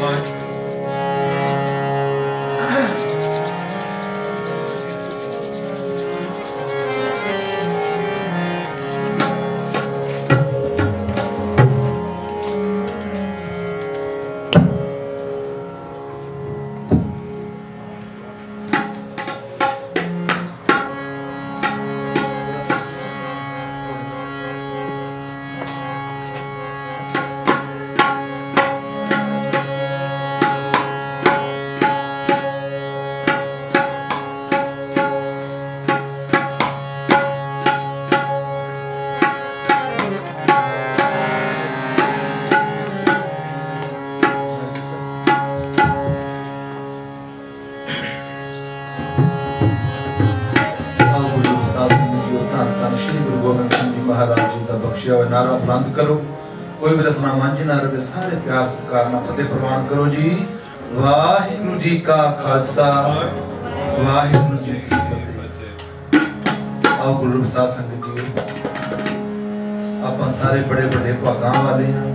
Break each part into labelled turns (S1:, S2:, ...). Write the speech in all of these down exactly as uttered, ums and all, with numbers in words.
S1: नारा बुलंद करो, कोई भी रसना मंझ ना रहे, सारे प्यार सत्कार ना फतेह प्रवान करो जी। वाहिगुरु जी का खालसा, वाहिगुरु जी की फतेह। आओ गुरु साध संगत जी, आप सारे बड़े बड़े भागां वाले हैं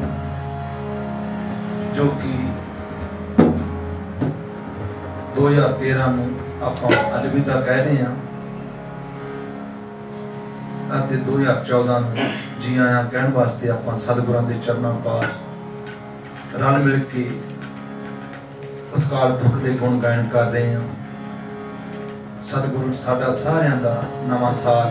S1: जो कि दो हजार तेरह में आप अलविदा कह रहे हैं, दो हजार चौदह में जी आया कहने वास्ते आप सतगुरां दे चरणों पास रल मिल के उस काल पुरख दे गुण गायन कर रहे हैं। सतगुरु साडा सारियां दा नवां साल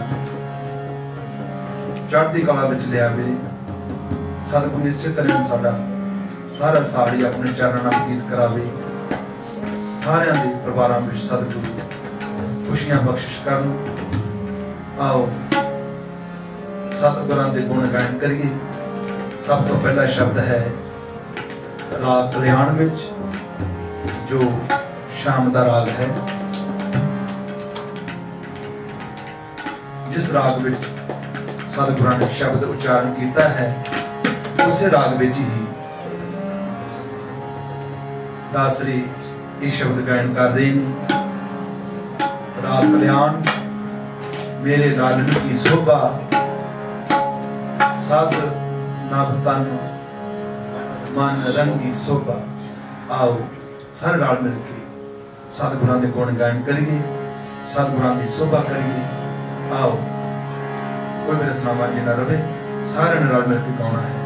S1: चढ़ती कला विच लियावे। सतगुरु इसे तरह साडा सारा साल ही अपने चरणों नाल बतीत करावे। सारियां दे परिवारां विच सतगुरु खुशियां बख्शिश करन। आओ सतगुरां दे गुण गायन करिए। सब तो पहला शब्द है राग कल्याण विच, जो शाम दा राग है। जिस राग विच सतगुरां ने शब्द उच्चारण किया है, उसे राग विच ही दासरी ये शब्द गायन कर रहे हैं। राग कल्याण मेरे लालन की शोभा, सद नभ तन मन रंगी शोभा। आओ सारे नाल मिल के सतगुरां दे गुण गायन करिए, सतगुरां दी शोभा करिए। आओ कोई भी रसना मंझ ना रहे, सारे नाल मिल के गाना है।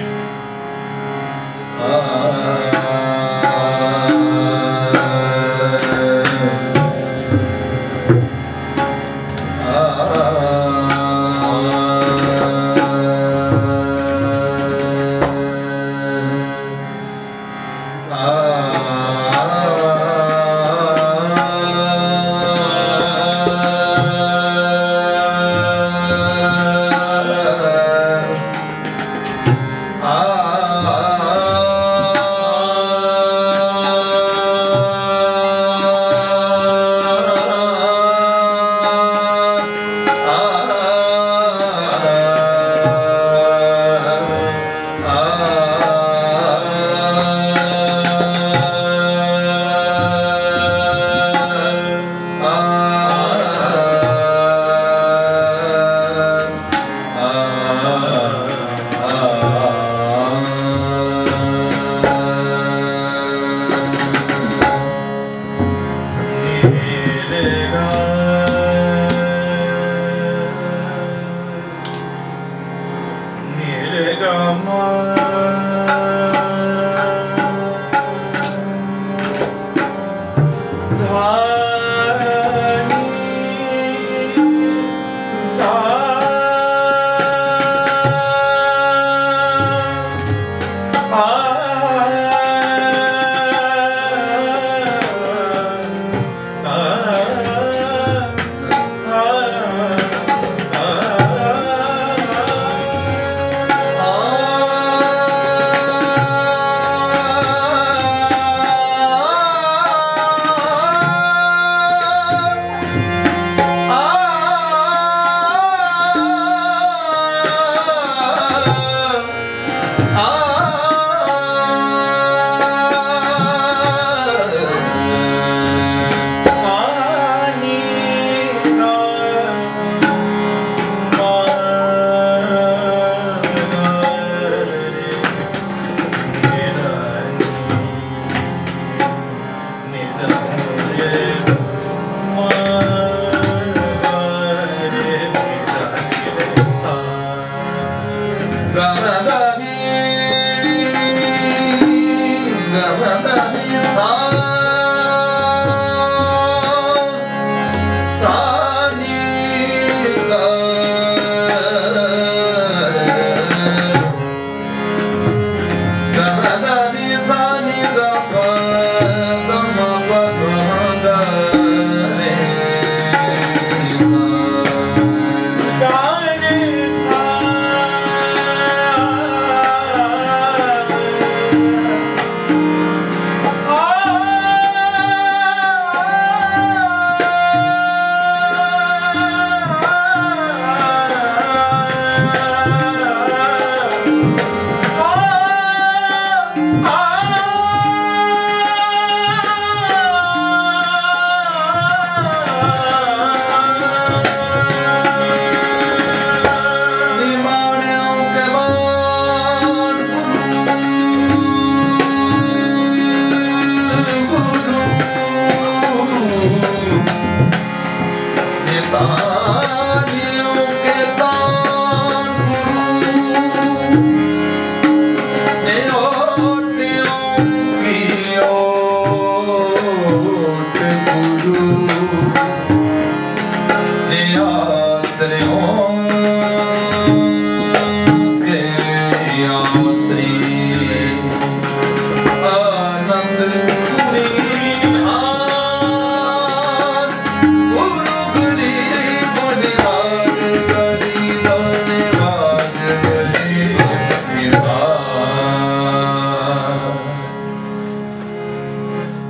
S1: आ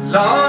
S1: ला